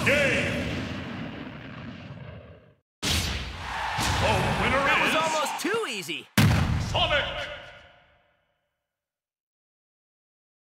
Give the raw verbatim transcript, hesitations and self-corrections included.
game. The winner That is... was almost too easy. Sonic!